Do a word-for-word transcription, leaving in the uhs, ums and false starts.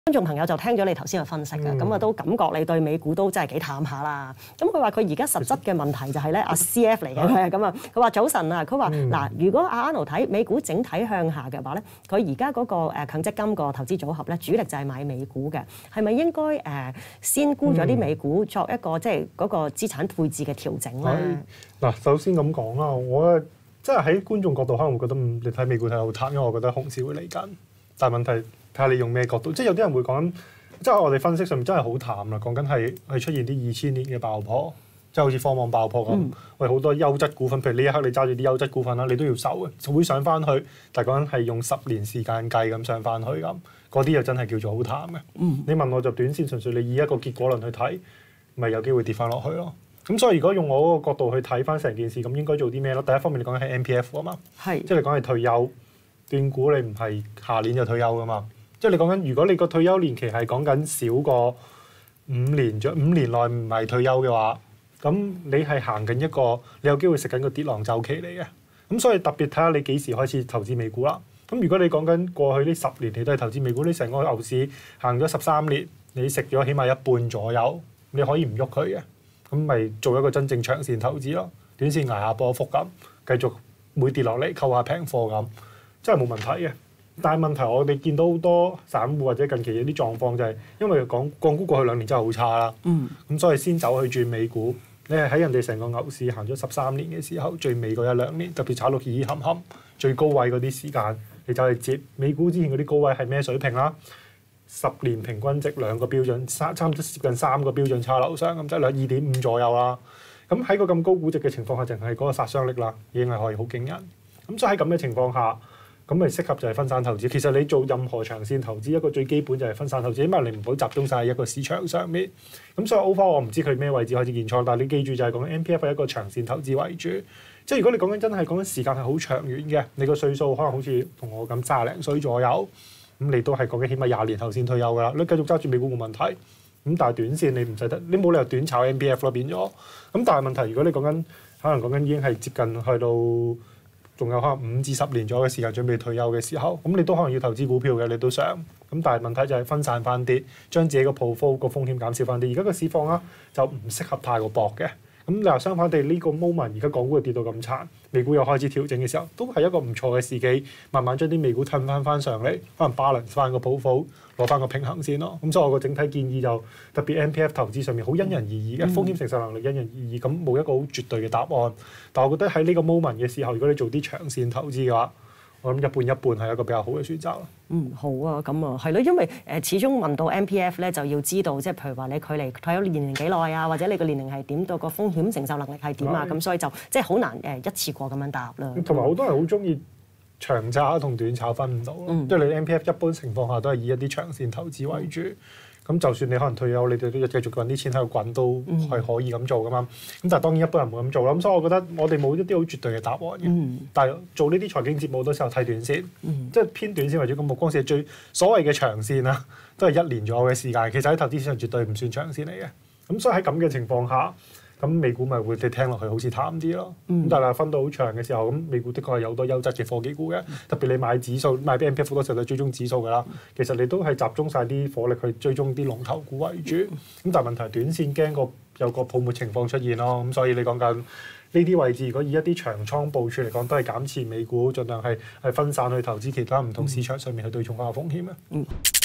觀眾朋友就聽咗你頭先嘅分析嘅，咁啊、嗯、都感覺你對美股都真係幾淡下啦。咁佢話佢而家實質嘅問題就係咧，阿 C F 嚟嘅佢係咁啊。佢話早晨啊，佢話嗱，如果阿 Arnold 睇美股整體向下嘅話咧，佢而家嗰個誒強積金個投資組合咧，主力就係買美股嘅，係咪應該誒、呃、先沽咗啲美股作一個即係嗰個資產配置嘅調整咧？ 嗱，首先咁講啦，我即係喺觀眾角度可能會覺得你睇美股睇好淡，因為我覺得熊市會嚟緊，但係問題。睇下你用咩角度，即係有啲人會講，即係我哋分析上面真係好淡啦。講緊係係出現啲二千年嘅爆破，即係好似科網爆破咁。嗯、喂，好多優質股份，譬如呢一刻你揸住啲優質股份啦，你都要受嘅，會上翻去。但係講緊係用十年時間計咁上翻去咁，嗰啲又真係叫做好淡嘅。嗯、你問我就短線，純粹你以一個結果論去睇，咪有機會跌翻落去咯。咁所以如果用我嗰個角度去睇翻成件事，咁應該做啲咩咯？第一方面你講緊係 M P F 啊嘛，是即係你講係退休斷股，你唔係下年就退休噶嘛。即係你講緊，如果你個退休年期係講緊少過五年，咗五年內唔係退休嘅話，咁你係行緊一個，你有機會食緊個跌浪週期嚟嘅。咁所以特別睇下你幾時開始投資美股啦。咁如果你講緊過去呢十年你都係投資美股，你成個牛市行咗十三年，你食咗起碼一半左右，你可以唔喐佢嘅，咁咪做一個真正長線投資咯。短線捱下波幅咁，繼續每跌落嚟溝下平貨咁，真係冇問題嘅。但係問題，我哋見到好多散戶或者近期有啲狀況就係，因為講港股過去兩年真係好差啦，咁、嗯、所以先走去轉美股。你係喺人哋成個牛市行咗十三年嘅時候，最尾嗰一兩年，特別炒到起起冚冚最高位嗰啲時間，你就係接美股之前嗰啲高位係咩水平啦？十年平均值兩個標準，差差唔多接近三個標準差樓上咁，即係兩二點五左右啦。咁喺個咁高估值嘅情況下，淨係嗰個殺傷力啦，已經係可以好驚人。咁所以喺咁嘅情況下，咁咪適合就係分散投資。其實你做任何長線投資，一個最基本就係分散投資，起碼你唔好集中晒喺一個市場上面。咁所以 overall 我唔知佢咩位置開始建倉，但係你記住就係講 M P F 係一個長線投資為主。即係如果你講緊真係講緊時間係好長遠嘅，你個歲數可能好似同我咁卅零歲左右，咁你都係講緊起碼廿年後先退休㗎啦。你繼續揸住美股冇問題。咁但係短線你唔使得，你冇理由短炒 M P F 咯變咗。咁但係問題，如果你講緊可能講緊已經係接近去到。仲有可能五至十年左右嘅時間準備退休嘅時候，咁你都可能要投資股票嘅，你都想。咁但係問題就係分散翻啲，將自己個 portfolio 個風險減少翻啲。而家個市況啦就唔適合太過搏嘅。咁你話相反地呢個 moment，而家港股又跌到咁殘，美股又開始調整嘅時候，都係一個唔錯嘅時機，慢慢將啲美股褪翻翻上嚟，可能 balance 翻個 portfolio，攞翻個平衡先咯。咁所以我個整體建議就特別 M P F 投資上面好因人而異嘅，風險承受能力因人而異，咁冇一個好絕對嘅答案。但我覺得喺呢個 moment 嘅時候，如果你做啲長線投資嘅話，我諗一半一半係一個比較好嘅選擇咯。 嗯，好啊，咁啊，係咯，因為誒始終問到 M P F 咧，就要知道即係譬如話你距離退休年齡幾耐啊，或者你個年齡係點，到個風險承受能力係點啊，咁的所以就即係好難誒一次過咁樣答啦。 同埋好多人好中意長揸同短炒分唔到咯，即係、嗯、你 M P F 一般情況下都係以一啲長線投資為主。咁、嗯、就算你可能退休，你哋都繼續揾啲錢喺度滾，都係可以咁做噶嘛。咁但係當然一般人唔會咁做啦。咁所以我覺得我哋冇一啲好絕對嘅答案嘅。嗯、但係做呢啲財經節目好多時候睇短線，嗯、即係偏短線為主。咁目光線最所謂嘅長線啦，都係一年左右嘅時間。其實喺投資市場絕對唔算長線嚟嘅。咁所以喺咁嘅情況下，咁美股咪會你聽落去好似淡啲咯。咁、嗯、但係分到好長嘅時候，咁美股的確係有好多優質嘅科技股嘅。特別你買指數買啲 M P F 好多時候都追蹤指數㗎啦。其實你都係集中晒啲火力去追蹤啲龍頭股為主。咁但係問題係短線驚個有個泡沫情況出現咯。咁所以你講緊呢啲位置，如果以一啲長倉部署嚟講，都係減持美股，盡量係係分散去投資其他唔同市場上面去對沖翻個風險啊。嗯。